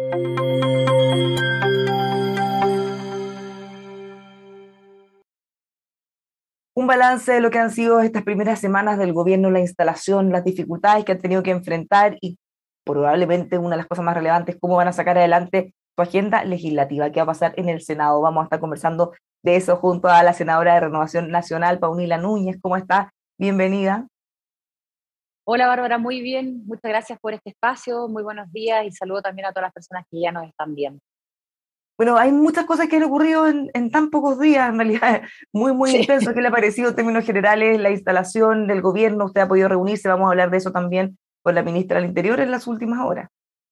Un balance de lo que han sido estas primeras semanas del gobierno, la instalación, las dificultades que han tenido que enfrentar y probablemente una de las cosas más relevantes, cómo van a sacar adelante su agenda legislativa, qué va a pasar en el Senado. Vamos a estar conversando de eso junto a la senadora de Renovación Nacional, Paunila Núñez. ¿Cómo está? Bienvenida. Hola Bárbara, muy bien, muchas gracias por este espacio, muy buenos días y saludo también a todas las personas que ya nos están viendo. Bueno, hay muchas cosas que han ocurrido en tan pocos días, en realidad, muy Sí. intenso. ¿Qué le ha parecido en términos generales la instalación del gobierno? Usted ha podido reunirse, vamos a hablar de eso también con la ministra del Interior en las últimas horas.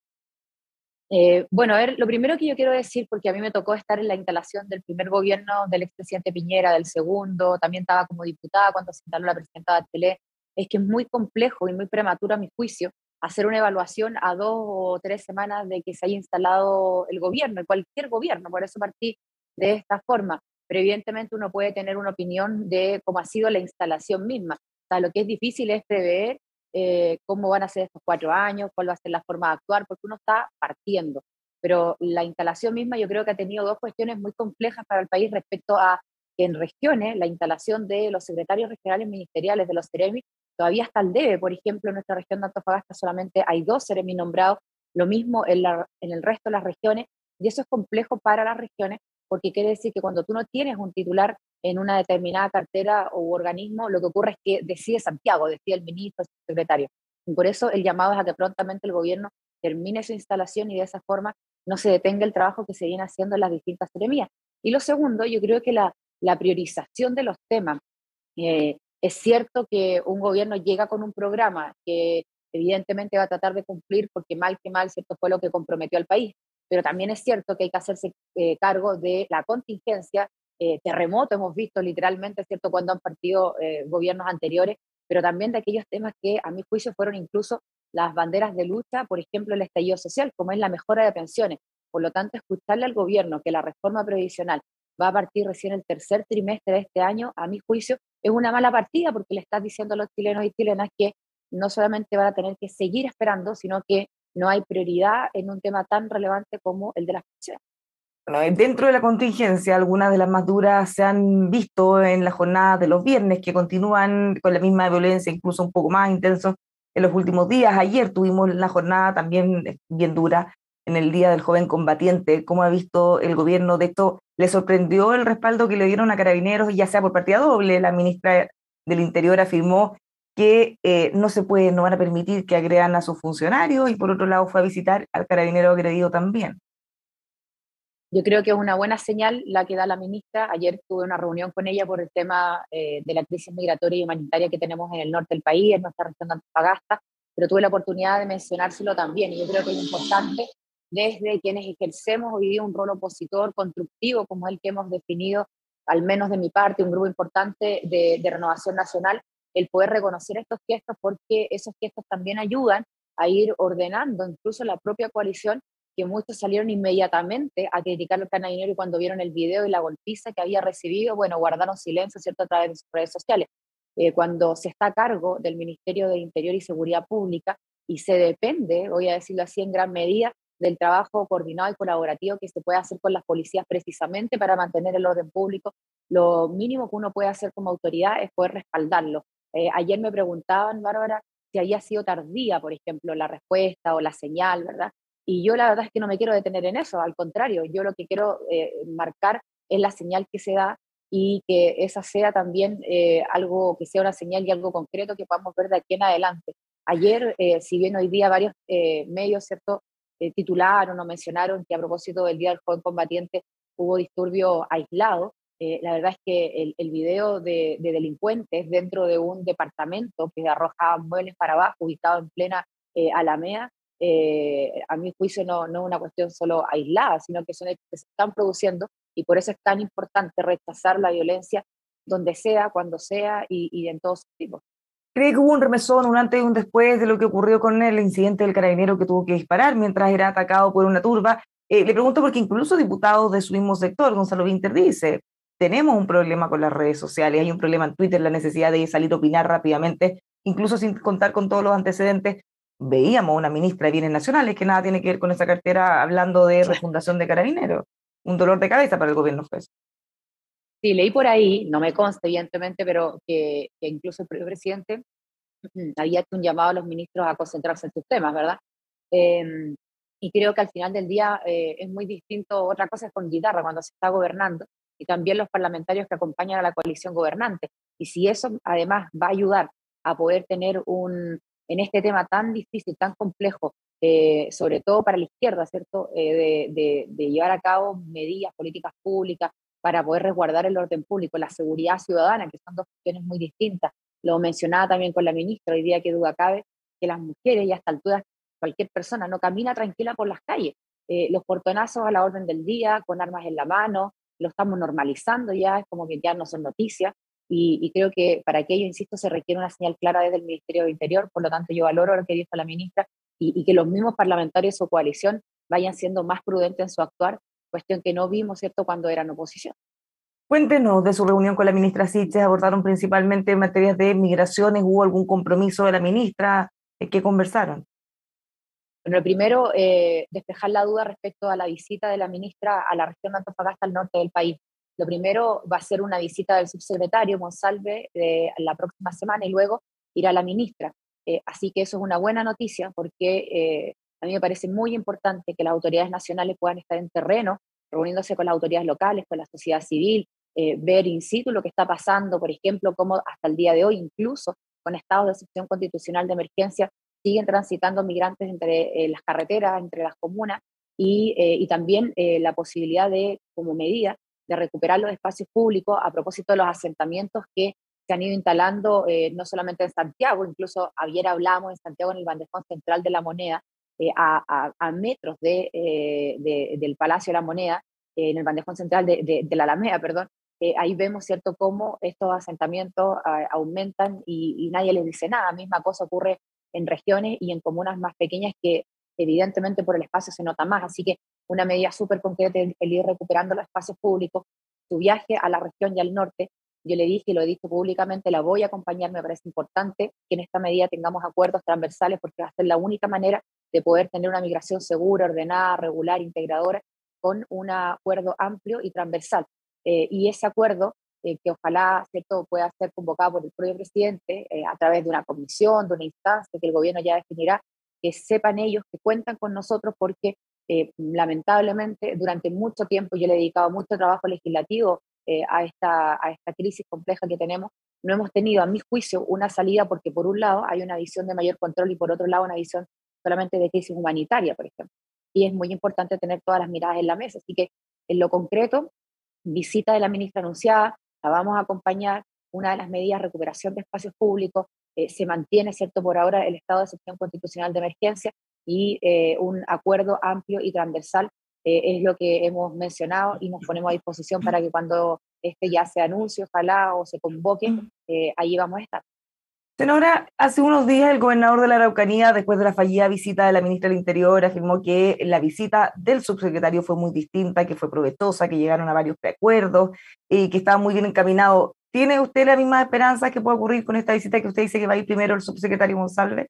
Bueno, a ver, lo primero que yo quiero decir, porque a mí me tocó estar en la instalación del primer gobierno del expresidente Piñera, del segundo, también estaba como diputada cuando se instaló la presidenta Bachelet, es que es muy complejo y muy prematuro a mi juicio hacer una evaluación a 2 o 3 semanas de que se haya instalado el gobierno, cualquier gobierno, por eso partí de esta forma. Pero evidentemente uno puede tener una opinión de cómo ha sido la instalación misma. O sea, lo que es difícil es prever cómo van a ser estos 4 años, cuál va a ser la forma de actuar, porque uno está partiendo. Pero la instalación misma yo creo que ha tenido dos cuestiones muy complejas para el país respecto a que en regiones la instalación de los secretarios regionales ministeriales, de los CEREMI, todavía está al debe. Por ejemplo, en nuestra región de Antofagasta solamente hay 2 CEREMI nombrados, lo mismo en el resto de las regiones, y eso es complejo para las regiones, porque quiere decir que cuando tú no tienes un titular en una determinada cartera o organismo, lo que ocurre es que decide Santiago, decide el ministro, el secretario. Y por eso el llamado es a que prontamente el gobierno termine su instalación y de esa forma no se detenga el trabajo que se viene haciendo en las distintas seremías. Y lo segundo, yo creo que la priorización de los temas. Es cierto que un gobierno llega con un programa que evidentemente va a tratar de cumplir porque mal que mal, cierto, fue lo que comprometió al país, pero también es cierto que hay que hacerse cargo de la contingencia, terremoto hemos visto literalmente, cierto, cuando han partido gobiernos anteriores, pero también de aquellos temas que a mi juicio fueron incluso las banderas de lucha, por ejemplo, el estallido social, como es la mejora de pensiones. Por lo tanto, escucharle al gobierno que la reforma previsional va a partir recién el tercer trimestre de este año, a mi juicio, es una mala partida porque le estás diciendo a los chilenos y chilenas que no solamente van a tener que seguir esperando, sino que no hay prioridad en un tema tan relevante como el de las pensiones. Bueno, dentro de la contingencia, algunas de las más duras se han visto en las jornadas de los viernes, que continúan con la misma violencia, incluso un poco más intensos en los últimos días. Ayer tuvimos la jornada también bien dura en el Día del Joven Combatiente. ¿Cómo ha visto el gobierno de esto? ¿Le sorprendió el respaldo que le dieron a Carabineros, ya sea por partida doble? La ministra del Interior afirmó que no se puede, no van a permitir que agredan a sus funcionarios, y por otro lado fue a visitar al carabinero agredido también. Yo creo que es una buena señal la que da la ministra. Ayer tuve una reunión con ella por el tema de la crisis migratoria y humanitaria que tenemos en el norte del país, en nuestra región de Antofagasta, pero tuve la oportunidad de mencionárselo también. Y yo creo que es importante desde quienes ejercemos hoy día un rol opositor constructivo, como el que hemos definido, al menos de mi parte, un grupo importante de Renovación Nacional, el poder reconocer estos gestos porque esos gestos también ayudan a ir ordenando incluso la propia coalición, que muchos salieron inmediatamente a criticar al carabinero y cuando vieron el video y la golpiza que había recibido, bueno, guardaron silencio, ¿cierto?, a través de sus redes sociales. Cuando se está a cargo del Ministerio de Interior y Seguridad Pública y se depende, voy a decirlo así, en gran medida del trabajo coordinado y colaborativo que se puede hacer con las policías precisamente para mantener el orden público, lo mínimo que uno puede hacer como autoridad es poder respaldarlo. Ayer me preguntaban, Bárbara, si había sido tardía, por ejemplo, la respuesta o la señal, ¿verdad? Y yo la verdad es que no me quiero detener en eso, al contrario, yo lo que quiero marcar es la señal que se da y que esa sea también algo que sea una señal y algo concreto que podamos ver de aquí en adelante. Ayer, si bien hoy día varios medios, ¿cierto?, titularon o mencionaron que a propósito del Día del Joven Combatiente hubo disturbio aislado, la verdad es que el video de delincuentes dentro de un departamento que arrojaban muebles para abajo, ubicado en plena Alameda, a mi juicio no es una cuestión solo aislada, sino que son hechos que se están produciendo y por eso es tan importante rechazar la violencia donde sea, cuando sea y en todos tipos. ¿Cree que hubo un remesón, un antes y un después de lo que ocurrió con el incidente del carabinero que tuvo que disparar mientras era atacado por una turba? Le pregunto porque incluso diputados de su mismo sector, Gonzalo Vinter, dice, tenemos un problema con las redes sociales, hay un problema en Twitter, la necesidad de salir a opinar rápidamente, incluso sin contar con todos los antecedentes. veíamos a una ministra de Bienes Nacionales que nada tiene que ver con esa cartera hablando de refundación de Carabineros. Un dolor de cabeza para el gobierno fue eso. Sí, leí por ahí, no me consta evidentemente, pero que incluso el propio presidente había hecho un llamado a los ministros a concentrarse en sus temas, ¿verdad? Eh, y creo que al final del día es muy distinto, otra cosa es con guitarra cuando se está gobernando, y también los parlamentarios que acompañan a la coalición gobernante. Y si eso además va a ayudar a poder tener en este tema tan difícil, tan complejo, sobre todo para la izquierda, ¿cierto? De llevar a cabo medidas, políticas públicas para poder resguardar el orden público, la seguridad ciudadana, que son dos cuestiones muy distintas. Lo mencionaba también con la ministra, hoy día que duda cabe, que las mujeres y a esta altura cualquier persona no camina tranquila por las calles. Los portonazos a la orden del día, con armas en la mano, lo estamos normalizando ya, es como que ya no son noticias. Y creo que para aquello, insisto, se requiere una señal clara desde el Ministerio de Interior, por lo tanto yo valoro lo que dijo la ministra y que los mismos parlamentarios de su coalición vayan siendo más prudentes en su actuar, cuestión que no vimos, ¿cierto?, cuando eran oposición. Cuéntenos de su reunión con la ministra Siches, abordaron principalmente materias de migraciones, ¿hubo algún compromiso de la ministra? ¿Qué conversaron? Bueno, lo primero, despejar la duda respecto a la visita de la ministra a la región de Antofagasta, al norte del país. Lo primero va a ser una visita del subsecretario Monsalve la próxima semana y luego irá la ministra. Así que eso es una buena noticia porque a mí me parece muy importante que las autoridades nacionales puedan estar en terreno, reuniéndose con las autoridades locales, con la sociedad civil, ver in situ lo que está pasando, por ejemplo, cómo hasta el día de hoy, incluso con estados de excepción constitucional de emergencia, siguen transitando migrantes entre las carreteras, entre las comunas, y también la posibilidad de, como medida, de recuperar los espacios públicos a propósito de los asentamientos que se han ido instalando no solamente en Santiago, incluso ayer hablamos en Santiago en el bandejón central de la Moneda, a metros del Palacio de la Moneda, en el bandejón central de la Alameda, perdón. Ahí vemos, ¿cierto?, cómo estos asentamientos aumentan y nadie les dice nada. Misma cosa ocurre en regiones y en comunas más pequeñas que evidentemente por el espacio se nota más. Así que una medida súper concreta es el ir recuperando los espacios públicos. Su viaje a la región y al norte, yo le dije y lo he dicho públicamente, la voy a acompañar, me parece importante que en esta medida tengamos acuerdos transversales porque va a ser la única manera de poder tener una migración segura, ordenada, regular, integradora, con un acuerdo amplio y transversal. Y ese acuerdo que ojalá, ¿cierto?, pueda ser convocado por el propio presidente a través de una comisión, de una instancia que el gobierno ya definirá, que sepan ellos que cuentan con nosotros porque lamentablemente durante mucho tiempo yo le he dedicado mucho trabajo legislativo a esta crisis compleja que tenemos. No hemos tenido, a mi juicio, una salida porque por un lado hay una visión de mayor control y por otro lado una visión solamente de crisis humanitaria, por ejemplo. Y es muy importante tener todas las miradas en la mesa. Así que en lo concreto, visita de la ministra anunciada, la vamos a acompañar. Una de las medidas, recuperación de espacios públicos, se mantiene, ¿cierto?, por ahora el estado de excepción constitucional de emergencia y un acuerdo amplio y transversal es lo que hemos mencionado y nos ponemos a disposición para que cuando este ya se anuncie, ojalá, o se convoque, ahí vamos a estar. Senadora, hace unos días el gobernador de la Araucanía, después de la fallida visita de la ministra del Interior, afirmó que la visita del subsecretario fue muy distinta, que fue provechosa, que llegaron a varios preacuerdos y que estaba muy bien encaminado. ¿Tiene usted la misma esperanza que puede ocurrir con esta visita que usted dice que va a ir primero el subsecretario Monsalve?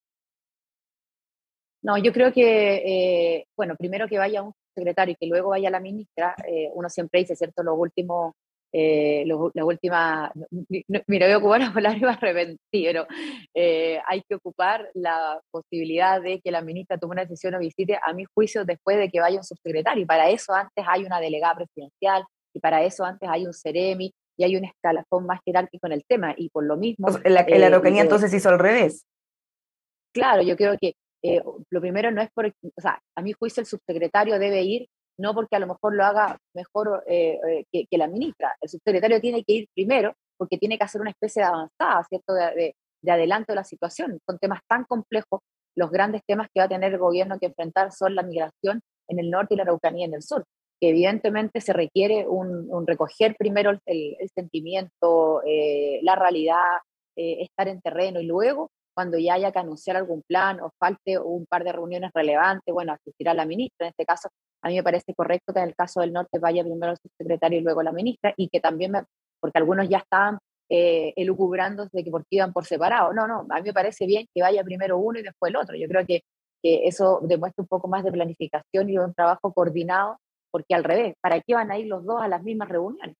No, yo creo que, bueno, primero que vaya un secretario y que luego vaya la ministra, uno siempre dice, ¿cierto?, los últimos, la última, mira, voy a ocupar la palabra y me arrepentí, pero hay que ocupar la posibilidad de que la ministra tome una decisión o visite, a mi juicio, después de que vaya un subsecretario, y para eso antes hay una delegada presidencial, y para eso antes hay un CEREMI, y hay un escalafón más jerárquico en el tema, y por lo O mismo, sea, en la Araucanía entonces hizo al revés. claro, yo creo que lo primero no es por, o sea, a mi juicio el subsecretario debe ir, no porque a lo mejor lo haga mejor que la ministra. El subsecretario tiene que ir primero porque tiene que hacer una especie de avanzada, ¿cierto? De adelanto de la situación. Son temas tan complejos, los grandes temas que va a tener el gobierno que enfrentar son la migración en el norte y la Araucanía en el sur, que evidentemente se requiere un recoger primero el sentimiento, la realidad, estar en terreno y luego cuando ya haya que anunciar algún plan o falte un par de reuniones relevantes, bueno, asistirá la ministra. En este caso, a mí me parece correcto que en el caso del norte vaya primero el subsecretario y luego la ministra, y que también, porque algunos ya estaban elucubrándose de que por qué iban por separado. No, no, a mí me parece bien que vaya primero uno y después el otro. Yo creo que eso demuestra un poco más de planificación y de un trabajo coordinado, porque al revés, ¿para qué van a ir los dos a las mismas reuniones?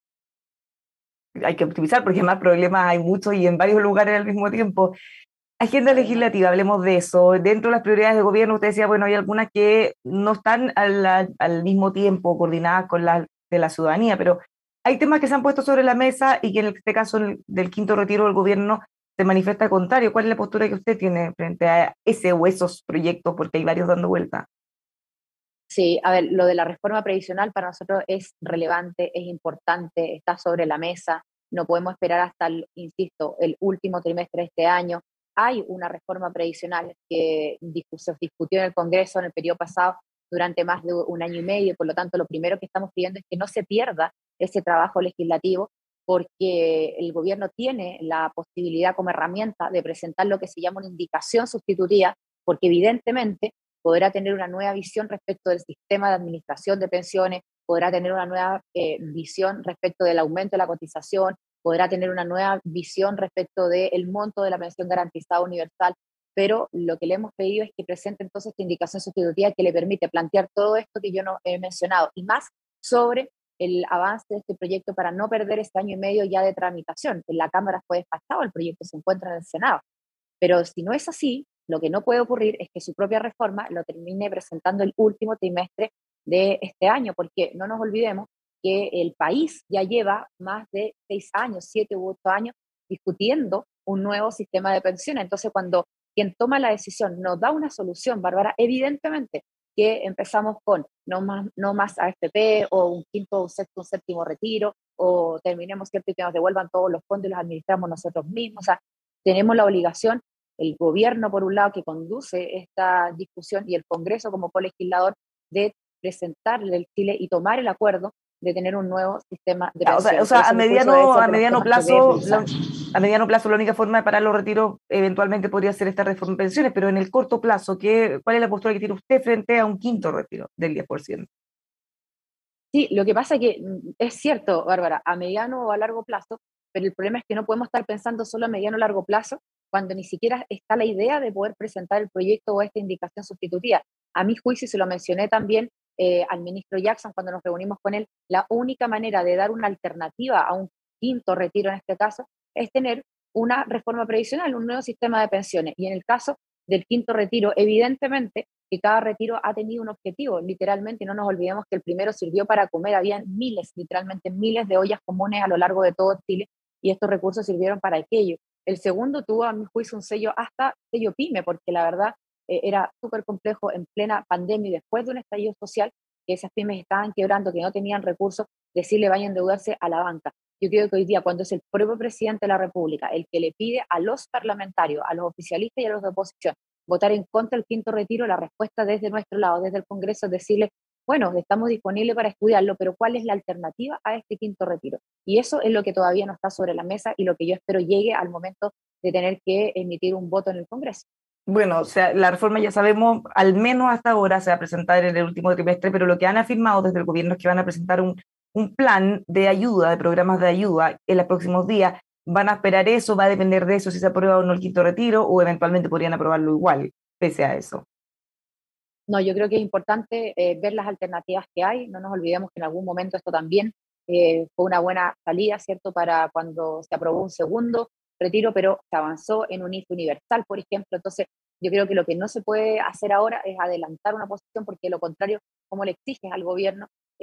Hay que optimizar porque más problemas hay muchos y en varios lugares al mismo tiempo. Agenda Además, legislativa, hablemos de eso. Dentro de las prioridades de gobierno, usted decía, bueno, hay algunas que no están al mismo tiempo coordinadas con las de la ciudadanía, pero hay temas que se han puesto sobre la mesa y que en este caso del quinto retiro del gobierno se manifiesta contrario. ¿Cuál es la postura que usted tiene frente a ese o esos proyectos? Porque hay varios dando vuelta. sí, a ver, lo de la reforma previsional para nosotros es relevante, es importante, está sobre la mesa, no podemos esperar hasta, insisto, el último trimestre de este año. Hay una reforma previsional que se discutió en el Congreso en el periodo pasado durante más de un año y medio, por lo tanto, lo primero que estamos pidiendo es que no se pierda ese trabajo legislativo, porque el gobierno tiene la posibilidad como herramienta de presentar lo que se llama una indicación sustitutiva, porque evidentemente podrá tener una nueva visión respecto del sistema de administración de pensiones, podrá tener una nueva visión respecto del aumento de la cotización, podrá tener una nueva visión respecto del monto de la pensión garantizada universal, pero lo que le hemos pedido es que presente entonces esta indicación sustitutiva que le permite plantear todo esto que yo no he mencionado y más sobre el avance de este proyecto para no perder este año y medio ya de tramitación. En la Cámara fue despachado, el proyecto se encuentra en el Senado. Pero si no es así, lo que no puede ocurrir es que su propia reforma lo termine presentando el último trimestre de este año, porque no nos olvidemos que el país ya lleva más de 6 años, 7 u 8 años, discutiendo un nuevo sistema de pensiones. Entonces, cuando quien toma la decisión nos da una solución, Bárbara, evidentemente que empezamos con no más AFP o un quinto, un sexto, un séptimo retiro, o terminemos siempre que nos devuelvan todos los fondos y los administramos nosotros mismos. O sea, tenemos la obligación, el gobierno por un lado que conduce esta discusión y el Congreso como colegislador, de presentarle el Chile y tomar el acuerdo de tener un nuevo sistema de Ya, o pensiones. Y sea, ese, a mi juicio, debe ser a de los mediano temas que debe plazo, priorizar. a mediano plazo la única forma de parar los retiros eventualmente podría ser esta reforma de pensiones, pero en el corto plazo, ¿cuál es la postura que tiene usted frente a un quinto retiro del 10%? Sí, lo que pasa es que es cierto, Bárbara, a mediano o a largo plazo, pero el problema es que no podemos estar pensando solo a mediano o largo plazo cuando ni siquiera está la idea de poder presentar el proyecto o esta indicación sustitutiva. A mi juicio, y se lo mencioné también al ministro Jackson cuando nos reunimos con él, la única manera de dar una alternativa a un quinto retiro en este caso es tener una reforma previsional, un nuevo sistema de pensiones. Y en el caso del quinto retiro, evidentemente que cada retiro ha tenido un objetivo, literalmente, no nos olvidemos que el primero sirvió para comer, habían miles, literalmente miles de ollas comunes a lo largo de todo Chile, y estos recursos sirvieron para aquello. El segundo tuvo, a mi juicio, un sello, hasta sello PYME, porque la verdad era súper complejo en plena pandemia y después de un estallido social, que esas pymes estaban quebrando, que no tenían recursos, decirle vayan a endeudarse a la banca. Yo creo que hoy día, cuando es el propio presidente de la República el que le pide a los parlamentarios, a los oficialistas y a los de oposición, votar en contra del quinto retiro, la respuesta desde nuestro lado, desde el Congreso, es decirle, bueno, estamos disponibles para estudiarlo, pero ¿cuál es la alternativa a este quinto retiro? Y eso es lo que todavía no está sobre la mesa y lo que yo espero llegue al momento de tener que emitir un voto en el Congreso. Bueno, o sea, la reforma ya sabemos, al menos hasta ahora se va a presentar en el último trimestre, pero lo que han afirmado desde el gobierno es que van a presentar un plan de ayuda, de programas de ayuda en los próximos días. Van a esperar eso, va a depender de eso si se aprueba o no el quinto retiro, o eventualmente podrían aprobarlo igual, pese a eso. No, yo creo que es importante ver las alternativas que hay. No nos olvidemos que en algún momento esto también fue una buena salida, ¿cierto? Para cuando se aprobó un segundo retiro, pero se avanzó en un IFE universal, por ejemplo. Entonces, yo creo que lo que no se puede hacer ahora es adelantar una posición, porque lo contrario, como le exiges al gobierno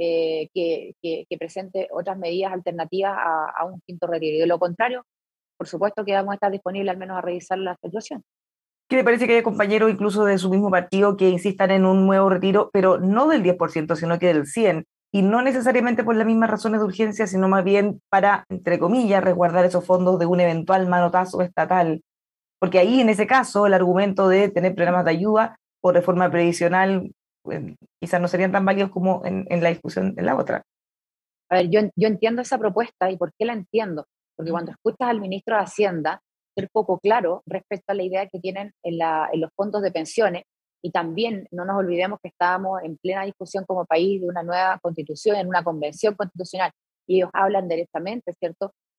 que presente otras medidas alternativas a un quinto retiro. Y de lo contrario, por supuesto que vamos a estar disponibles al menos a revisar la situación. ¿Qué le parece que haya compañeros incluso de su mismo partido que insistan en un nuevo retiro, pero no del 10%, sino que del 100%? Y no necesariamente por las mismas razones de urgencia, sino más bien para, entre comillas, resguardar esos fondos de un eventual manotazo estatal. Porque ahí, en ese caso, el argumento de tener programas de ayuda o reforma previsional quizás no serían tan válidos como en la discusión en la otra. A ver, yo entiendo esa propuesta. ¿Y por qué la entiendo? Porque cuando escuchas al ministro de Hacienda ser poco claro respecto a la idea que tienen en los fondos de pensiones, y también no nos olvidemos que estábamos en plena discusión como país de una nueva constitución, en una convención constitucional, y ellos hablan directamente, ¿cierto?,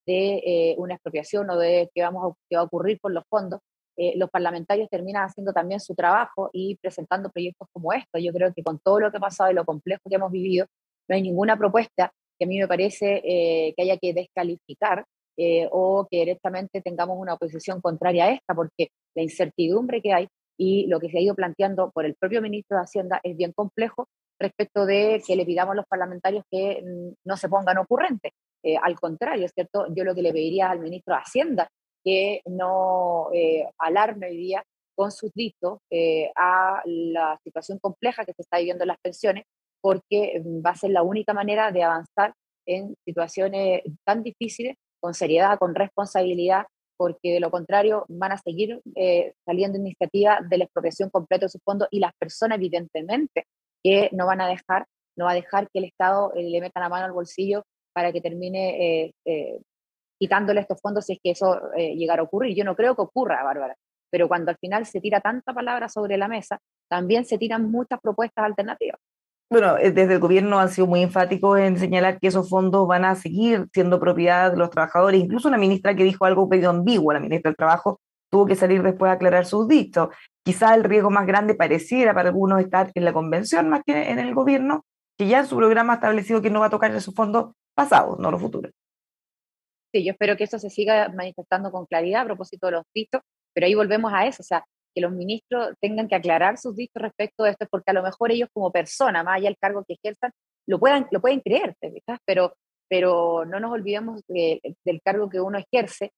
una expropiación o de qué va a ocurrir con los fondos, los parlamentarios terminan haciendo también su trabajo y presentando proyectos como estos. Yo creo que con todo lo que ha pasado y lo complejo que hemos vivido, no hay ninguna propuesta que a mí me parece que haya que descalificar o que directamente tengamos una oposición contraria a esta, porque la incertidumbre que hay y lo que se ha ido planteando por el propio ministro de Hacienda es bien complejo respecto de que le pidamos a los parlamentarios que no se pongan ocurrentes. Al contrario, ¿cierto? Yo lo que le pediría al ministro de Hacienda que no alarme hoy día con sus dichos a la situación compleja que se está viviendo en las pensiones, porque va a ser la única manera de avanzar en situaciones tan difíciles, con seriedad, con responsabilidad, porque de lo contrario van a seguir saliendo iniciativas de la expropiación completa de sus fondos y las personas evidentemente que no va a dejar que el Estado le meta la mano al bolsillo para que termine quitándole estos fondos si es que eso llegara a ocurrir. Yo no creo que ocurra, Bárbara, pero cuando al final se tira tanta palabra sobre la mesa, también se tiran muchas propuestas alternativas. Bueno, desde el gobierno han sido muy enfáticos en señalar que esos fondos van a seguir siendo propiedad de los trabajadores. Incluso una ministra que dijo algo medio ambiguo, la ministra del Trabajo, tuvo que salir después a aclarar sus dichos. Quizá el riesgo más grande pareciera para algunos estar en la convención más que en el gobierno, que ya en su programa ha establecido que no va a tocar esos fondos pasados, no los futuros. Sí, yo espero que eso se siga manifestando con claridad a propósito de los dichos, pero ahí volvemos a eso, o sea, que los ministros tengan que aclarar sus dichos respecto de esto, porque a lo mejor ellos como persona, más allá del cargo que ejerzan, lo pueden creer, ¿sabes? Pero no nos olvidemos del cargo que uno ejerce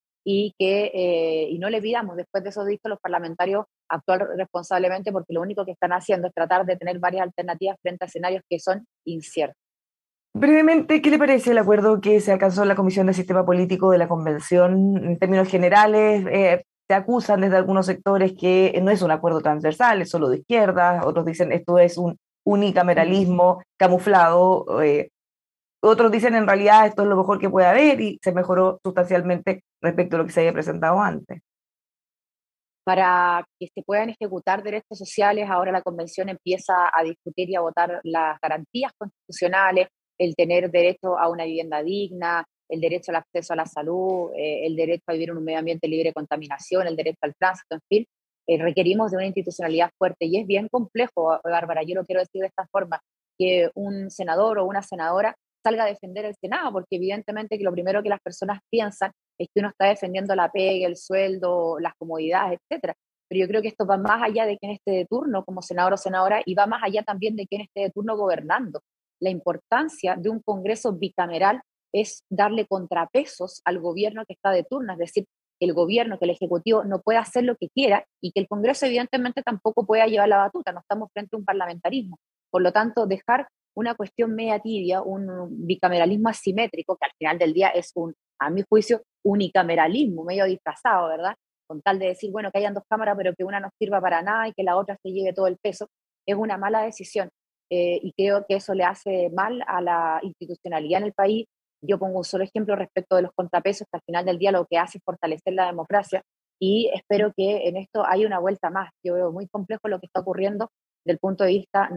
y no le pidamos después de esos dichos a los parlamentarios actuar responsablemente, porque lo único que están haciendo es tratar de tener varias alternativas frente a escenarios que son inciertos. Brevemente, ¿qué le parece el acuerdo que se alcanzó en la Comisión de Sistema Político de la Convención? En términos generales, se acusan desde algunos sectores que no es un acuerdo transversal, es solo de izquierda, otros dicen esto es un unicameralismo camuflado, otros dicen en realidad esto es lo mejor que puede haber y se mejoró sustancialmente respecto a lo que se había presentado antes. Para que se puedan ejecutar derechos sociales, ahora la Convención empieza a discutir y a votar las garantías constitucionales, el tener derecho a una vivienda digna, el derecho al acceso a la salud, el derecho a vivir en un medio ambiente libre de contaminación, el derecho al tránsito, en fin. Requerimos de una institucionalidad fuerte y es bien complejo, Bárbara, yo lo quiero decir de esta forma, que un senador o una senadora salga a defender el Senado, porque evidentemente que lo primero que las personas piensan es que uno está defendiendo la pega, el sueldo, las comodidades, etcétera. Pero yo creo que esto va más allá de quien esté de turno como senador o senadora y va más allá también de quien esté de turno gobernando. La importancia de un Congreso bicameral es darle contrapesos al gobierno que está de turno, es decir, que el gobierno, que el Ejecutivo no pueda hacer lo que quiera y que el Congreso evidentemente tampoco pueda llevar la batuta, no estamos frente a un parlamentarismo. Por lo tanto, dejar una cuestión media tibia, un bicameralismo asimétrico, que al final del día es a mi juicio, unicameralismo, medio disfrazado, ¿verdad? Con tal de decir, bueno, que hayan dos cámaras, pero que una no sirva para nada y que la otra se lleve todo el peso, es una mala decisión. Y creo que eso le hace mal a la institucionalidad en el país. Yo pongo un solo ejemplo respecto de los contrapesos, que al final del día lo que hace es fortalecer la democracia y espero que en esto haya una vuelta más. Yo veo muy complejo lo que está ocurriendo desde el punto de vista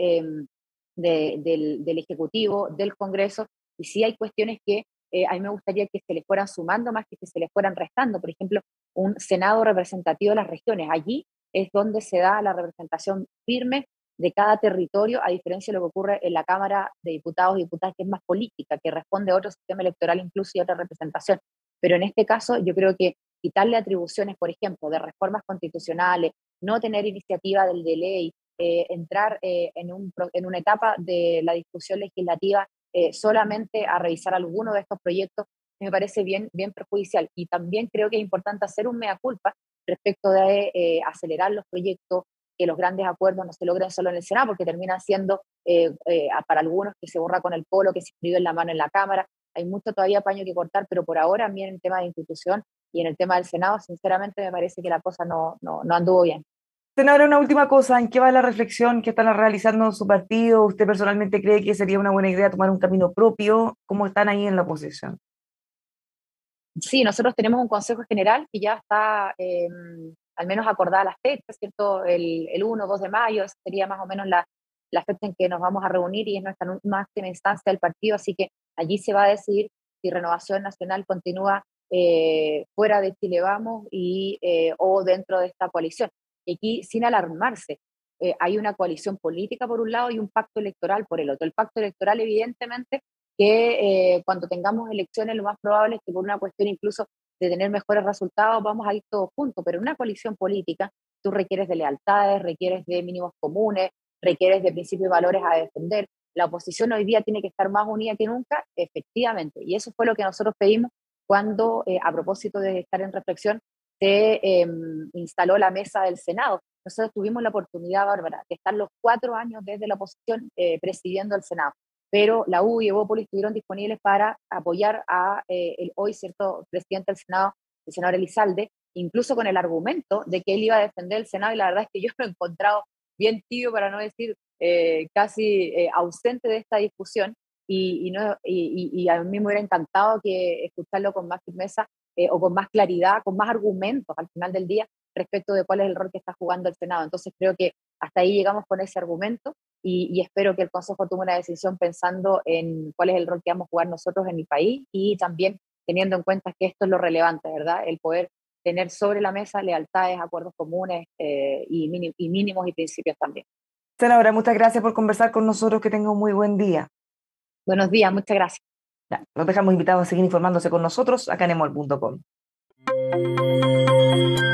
del Ejecutivo, del Congreso, y sí hay cuestiones que a mí me gustaría que se le fueran sumando más que se le fueran restando. Por ejemplo, un Senado representativo de las regiones. Allí es donde se da la representación firme de cada territorio, a diferencia de lo que ocurre en la Cámara de Diputados y Diputadas, que es más política, que responde a otro sistema electoral incluso y a otra representación. Pero en este caso yo creo que quitarle atribuciones, por ejemplo, de reformas constitucionales, no tener iniciativa de ley, entrar en una etapa de la discusión legislativa solamente a revisar alguno de estos proyectos, me parece bien perjudicial. Y también creo que es importante hacer un mea culpa respecto de acelerar los proyectos, que los grandes acuerdos no se logren solo en el Senado, porque terminan siendo para algunos que se borra con el polo, que se escribe en la mano en la Cámara. Hay mucho todavía paño que cortar, pero por ahora, a mí en el tema de institución y en el tema del Senado, sinceramente me parece que la cosa no anduvo bien. Senadora, una última cosa, ¿en qué va la reflexión que están realizando en su partido? ¿Usted personalmente cree que sería una buena idea tomar un camino propio? ¿Cómo están ahí en la oposición? Sí, nosotros tenemos un Consejo General que ya está al menos acordada las fechas, ¿cierto? El 1 o 2 de mayo sería más o menos la fecha en que nos vamos a reunir y es nuestra máxima instancia del partido, así que allí se va a decidir si Renovación Nacional continúa fuera de Chile Vamos o dentro de esta coalición. Y aquí, sin alarmarse, hay una coalición política por un lado y un pacto electoral por el otro. El pacto electoral, evidentemente, que cuando tengamos elecciones lo más probable es que por una cuestión incluso de tener mejores resultados vamos a ir todos juntos, pero en una coalición política tú requieres de lealtades, requieres de mínimos comunes, requieres de principios y valores a defender. La oposición hoy día tiene que estar más unida que nunca, efectivamente, y eso fue lo que nosotros pedimos cuando, a propósito de estar en reflexión, se instaló la mesa del Senado. Nosotros tuvimos la oportunidad, Bárbara, de estar los 4 años desde la oposición presidiendo el Senado, pero la U y Evópolis estuvieron disponibles para apoyar a el hoy cierto presidente del Senado, el senador Elizalde, incluso con el argumento de que él iba a defender el Senado, y la verdad es que yo lo he encontrado bien tibio, para no decir casi ausente de esta discusión, y a mí me hubiera encantado que escucharlo con más firmeza o con más claridad, con más argumentos al final del día respecto de cuál es el rol que está jugando el Senado. Entonces creo que hasta ahí llegamos con ese argumento y espero que el Consejo tome una decisión pensando en cuál es el rol que vamos a jugar nosotros en el país y también teniendo en cuenta que esto es lo relevante, ¿verdad? El poder tener sobre la mesa lealtades, acuerdos comunes y mínimos y principios también. Senadora, muchas gracias por conversar con nosotros, que tenga un muy buen día. Buenos días, muchas gracias. Ya, los dejamos invitados a seguir informándose con nosotros acá en emol.com.